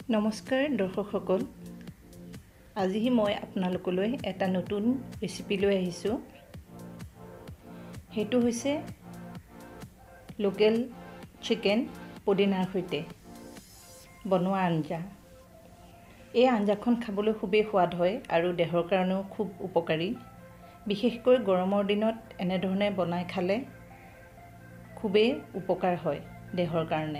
নমস্কাৰ দৰ্শকসকল, আজি মই আপোনালোকলৈ এটা নতুন ৰেচিপি লৈ আহিছোঁ। সেইটো হৈছে লোকেল চিকেন পদিনাৰ সৈতে বনোৱা আঞ্জা। এই আঞ্জাখন খাবলৈ খুবেই সোৱাদ হয় আৰু দেহৰ কাৰণেও খুব উপকাৰী। বিশেষকৈ গৰমৰ দিনত এনেধৰণে বনাই খালে খুবেই উপকাৰ হয় দেহৰ কাৰণে।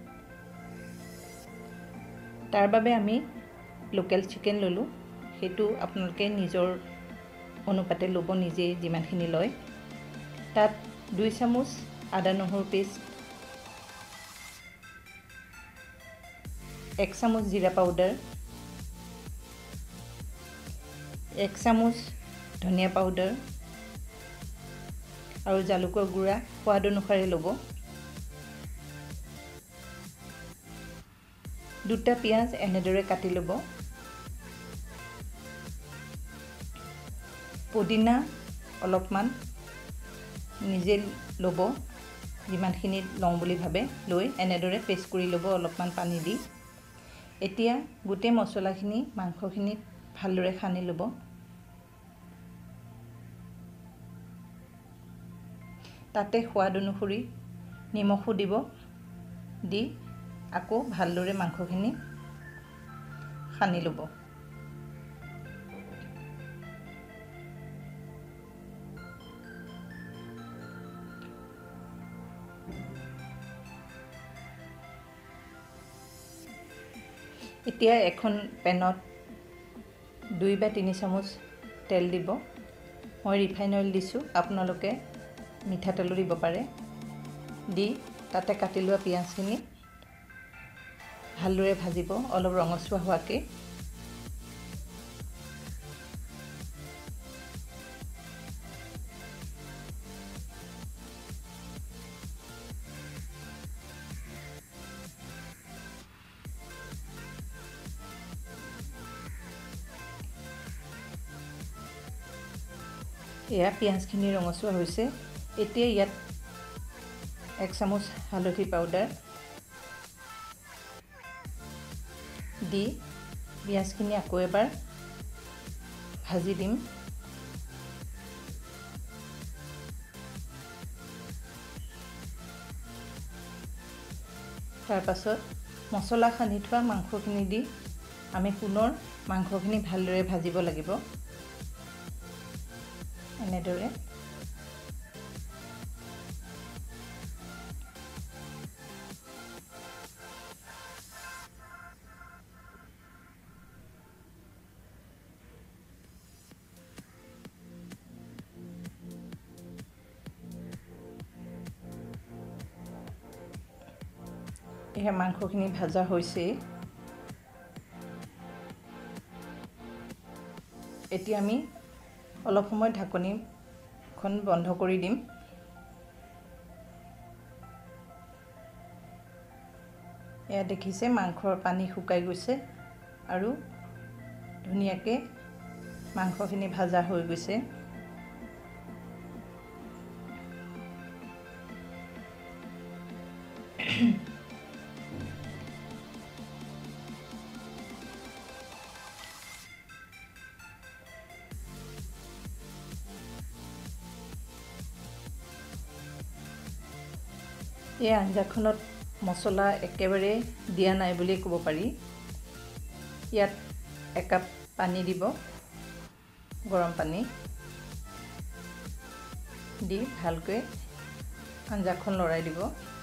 তাৰ বাবে আমি লোকেল চিকেন ল'লোঁ। সেইটো আপোনালোকে নিজৰ অনুপাতে ল'ব, নিজে যিমানখিনি লয়। তাত 2 চামুচ আদা নহৰু পেষ্ট, 1 চামুচ জিৰা পাউডাৰ, 1 চামুচ ধনিয়া পাউডাৰ আৰু জালুকৰ গুড়া সোৱাদ অনুসাৰে ল'ব। 2টা পিঁয়াজ এনেদৰে কাটি ল'ব। পুদিনা অলপমান নিজে ল'ব, যিমানখিনি লওঁ বুলি ভাবে, লৈ এনেদৰে পেষ্ট কৰি ল'ব অলপমান পানী দি। এতিয়া গোটেই মছলাখিনি মাংসখিনিত ভালদৰে সানি ল'ব। তাতে সোৱাদ অনুসৰি নিমখো দিব, দি আকৌ ভালদৰে মাংসখিনি সানি ল'ব। এতিয়া এখন পেনত 2 বা 3 চামুচ তেল দিব। মই ৰিফাইন অইল দিছোঁ, আপোনালোকে মিঠাতেলো দিব পাৰে। দি তাতে কাটি লোৱা পিঁয়াজখিনি ভালদৰে ভাজিব, অলপ ৰঙচুৱা হোৱাকৈ। এয়া পিঁয়াজখিনি ৰঙচুৱা হৈছে। এতিয়া ইয়াত 1 চামুচ হালধি পাউডাৰ দি পিঁয়াজখিনি আকৌ এবাৰ ভাজি দিম। তাৰপাছত মছলা সানি থোৱা মাংসখিনি দি আমি পুনৰ মাংসখিনি ভালদৰে ভাজিব লাগিব। এনেদৰে এয়া মাংসখিনি ভাজা হৈছে। এতিয়া আমি অলপ সময় ঢাকনিখন বন্ধ কৰি দিম। এয়া দেখিছে মাংসৰ পানী শুকাই গৈছে আৰু ধুনীয়াকৈ মাংসখিনি ভাজা হৈ গৈছে। এই আঞ্জাখনত মছলা একেবাৰে দিয়া নাই বুলিয়ে ক'ব পাৰি। ইয়াত 1 কাপ পানী দিব, গৰম পানী দি ভালকৈ আঞ্জাখন লৰাই দিব।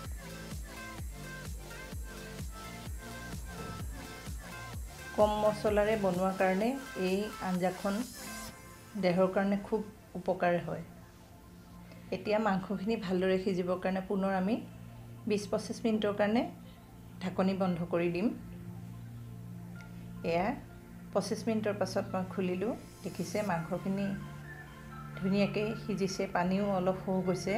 কম মছলাৰে বনোৱাৰ কাৰণে এই আঞ্জাখন দেহৰ কাৰণে খুব উপকাৰ হয়। এতিয়া মাংসখিনি ভালদৰে সিজিবৰ কাৰণে পুনৰ আমি 20-25 মিনিটৰ কাৰণে ঢাকনি বন্ধ কৰি দিম। এয়া 25 মিনিটৰ পাছত মই খুলিলোঁ। দেখিছে মাংসখিনি ধুনীয়াকৈ সিজিছে, পানীও অলপ শুহ গৈছে,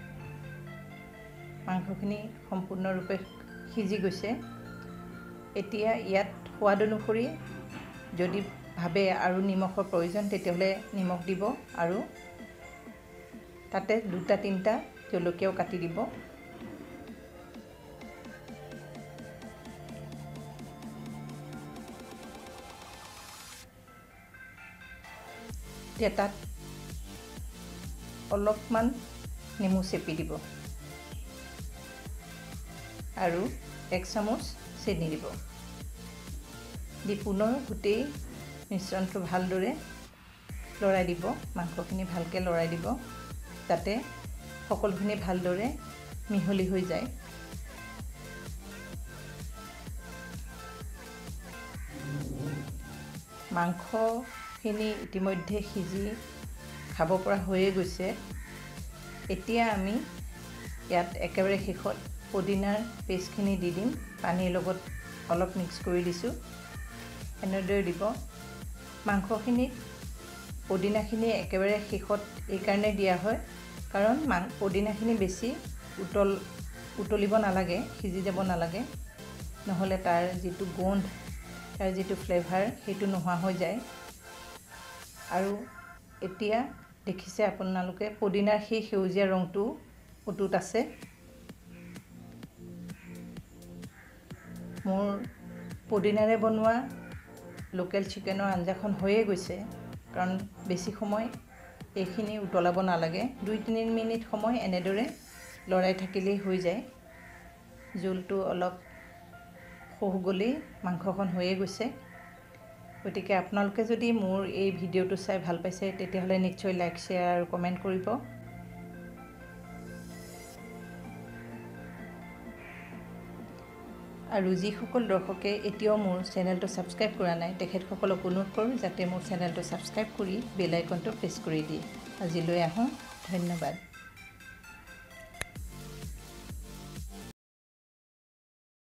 মাংসখিনি সম্পূৰ্ণৰূপে সিজি গৈছে। এতিয়া ইয়াত সোৱাদ অনুসৰি যদি ভাবে আৰু নিমখৰ প্ৰয়োজন, তেতিয়াহ'লে নিমখ দিব আৰু তাতে 2-3টা জলকীয়াও কাটি দিব। এতিয়া তাত অলপমান নেমু চেপি দিব আৰু 1 চামুচ চেনি দিব দি পুনৰ গোটেই মিশ্ৰণটো ভালদৰে লৰাই দিব মাংসখিনি ভালকৈ লৰাই দিব যাতে সকলোখিনি ভালদৰে মিহলি হৈ যায় মাংসখিনি ইতিমধ্যে সিজি খাব পৰা হৈয়ে গৈছে এতিয়া আমি ইয়াত একেবাৰে শেষত পুদিনাৰ পেষ্টখিনি দি দিম পানীৰ লগত অলপ মিক্স কৰি দিছোঁ এনেদৰে দিব মাংসখিনিত পুদিনাখিনি একেবাৰে শেষত এই কাৰণে দিয়া হয় কাৰণ পুদিনাখিনি বেছি উতলিব নালাগে সিজি যাব নালাগে নহ'লে তাৰ যিটো গোন্ধ তাৰ যিটো ফ্লেভাৰ সেইটো নোহোৱা হৈ যায় আৰু এতিয়া দেখিছে আপোনালোকে পুদিনাৰ সেই সেউজীয়া ৰংটো উটুত আছে মোৰ পুদিনাৰে বনোৱা লোকেল চিকেনৰ আঞ্জাখন হৈয়ে গৈছে কাৰণ বেছি সময় এইখিনি উতলাব নালাগে 2-3 মিনিট সময় এনেদৰে লৰাই থাকিলেই হৈ যায় জোলটো অলপ শুহ গ'লেই মাংসখন হৈয়ে গৈছে গতিকে আপোনালোকে যদি মোৰ এই ভিডিঅ'টো চাই ভাল পাইছে তেতিয়াহ'লে নিশ্চয় লাইক শ্বেয়াৰ আৰু কমেণ্ট কৰিব আৰু যিসকল দৰ্শকে এতিয়াও মোৰ চেনেলটো ছাবস্ক্ৰাইব কৰা নাই তেখেতসকলক অনুৰোধ কৰোঁ যাতে মোৰ চেনেলটো ছাবস্ক্ৰাইব কৰি বেল আইকনটো প্ৰেছ কৰি দিয়ে আজিলৈ আহোঁ ধন্যবাদ